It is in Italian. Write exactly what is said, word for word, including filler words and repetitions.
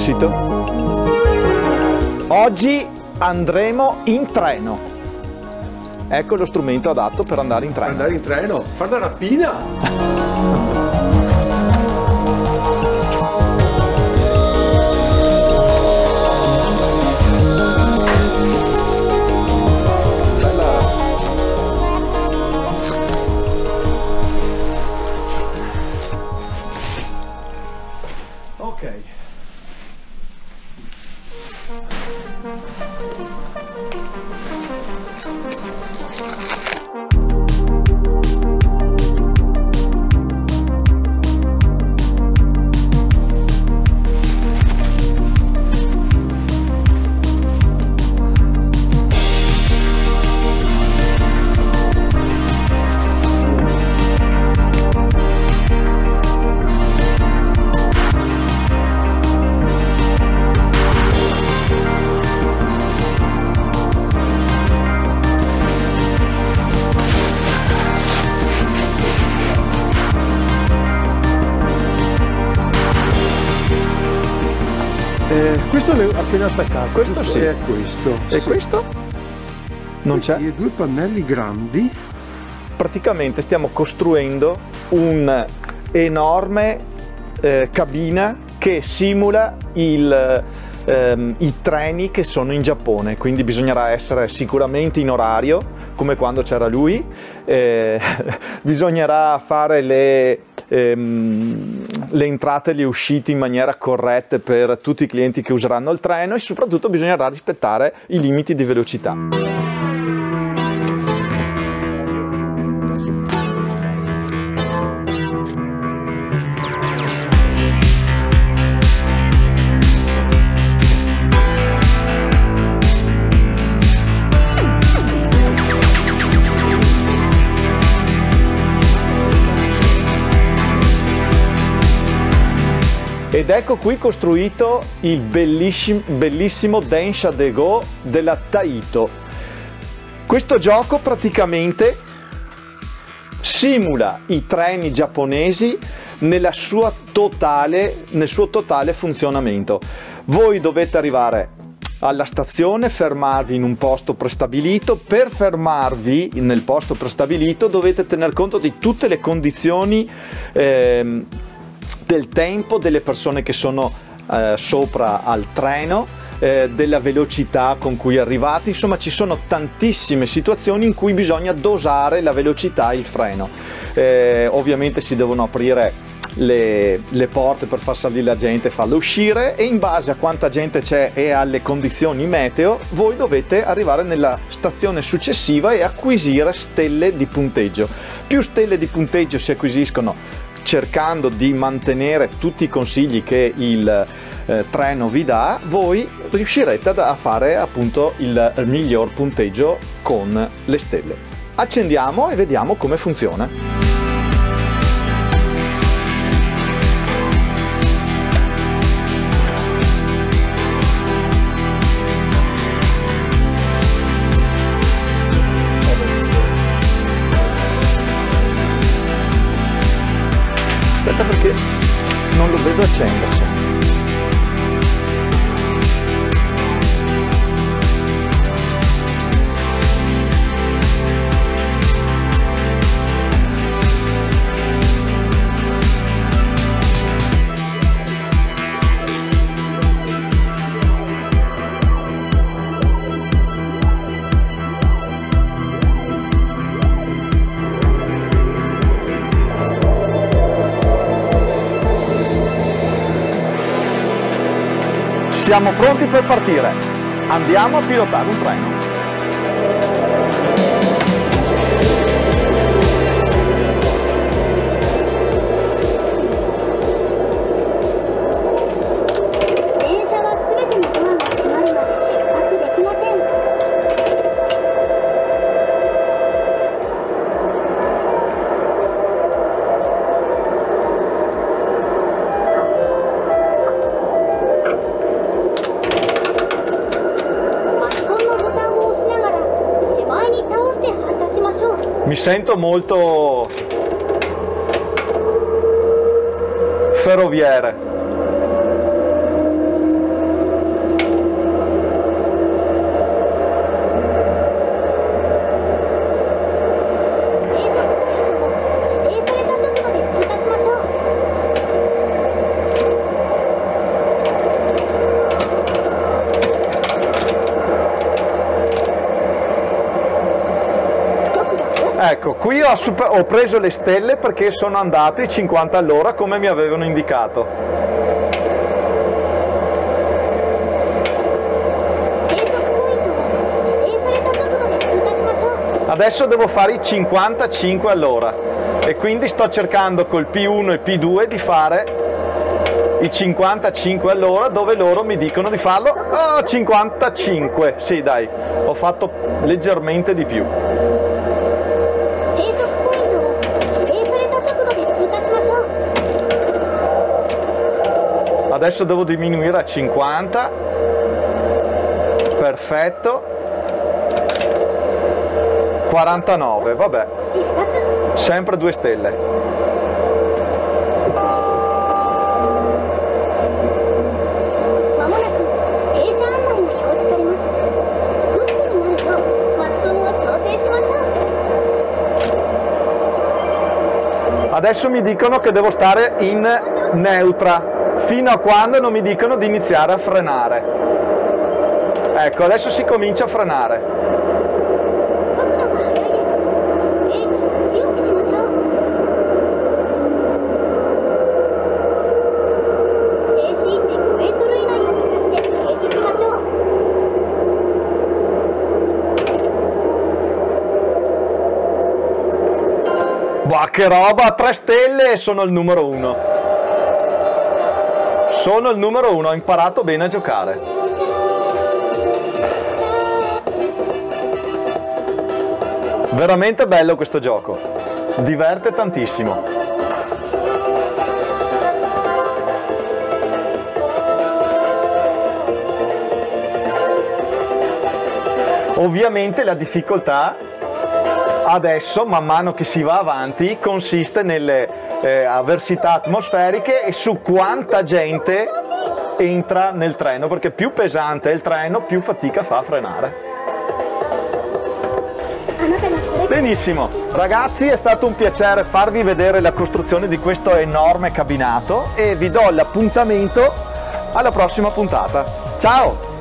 Esito. Oggi andremo in treno. Ecco lo strumento adatto per andare in treno. Andare in treno? Fare la rapina? Ok. Eh, questo l'ho appena attaccato. Questo sì. È questo. E sì. questo? Non c'è? I due pannelli grandi. Praticamente stiamo costruendo un enorme eh, cabina che simula il, ehm, i treni che sono in Giappone, quindi bisognerà essere sicuramente in orario come quando c'era lui, eh, bisognerà fare le, ehm, le entrate e le uscite in maniera corretta per tutti i clienti che useranno il treno e soprattutto bisognerà rispettare i limiti di velocità. Ed ecco qui costruito il bellissimo, bellissimo Densha de Go della Taito. Questo gioco praticamente simula i treni giapponesi nella sua totale, nel suo totale funzionamento. Voi dovete arrivare alla stazione, fermarvi in un posto prestabilito. Per fermarvi nel posto prestabilito dovete tener conto di tutte le condizioni ehm, del tempo, delle persone che sono eh, sopra al treno, eh, della velocità con cui arrivate. Insomma, ci sono tantissime situazioni in cui bisogna dosare la velocità e il freno. Eh, ovviamente si devono aprire le, le porte per far salire la gente e farla uscire, e in base a quanta gente c'è e alle condizioni meteo voi dovete arrivare nella stazione successiva e acquisire stelle di punteggio. Più stelle di punteggio si acquisiscono cercando di mantenere tutti i consigli che il eh, treno vi dà, voi riuscirete a fare appunto il miglior punteggio con le stelle. Accendiamo e vediamo come funziona. Perché non lo vedo accendersi. Siamo pronti per partire. Andiamo a pilotare un treno. Mi sento molto ferroviere. Ecco, qui ho, super, ho preso le stelle perché sono andato i cinquanta all'ora come mi avevano indicato. Adesso devo fare i cinquantacinque all'ora e quindi sto cercando col P uno e P due di fare i cinquantacinque all'ora dove loro mi dicono di farlo. Oh, cinquantacinque, sì dai, ho fatto leggermente di più. Adesso devo diminuire a cinquanta, perfetto, quarantanove, vabbè, sempre due stelle. Adesso mi dicono che devo stare in neutra, fino a quando non mi dicono di iniziare a frenare. Ecco, adesso si comincia a frenare. Boh, che roba, tre stelle e sono il numero uno. Sono il numero uno, ho imparato bene a giocare. Veramente bello questo gioco, diverte tantissimo. Ovviamente la difficoltà adesso, man mano che si va avanti, consiste nelle eh, avversità atmosferiche e su quanta gente entra nel treno, perché più pesante è il treno, più fatica fa a frenare. Benissimo, ragazzi, è stato un piacere farvi vedere la costruzione di questo enorme cabinato e vi do l'appuntamento alla prossima puntata. Ciao!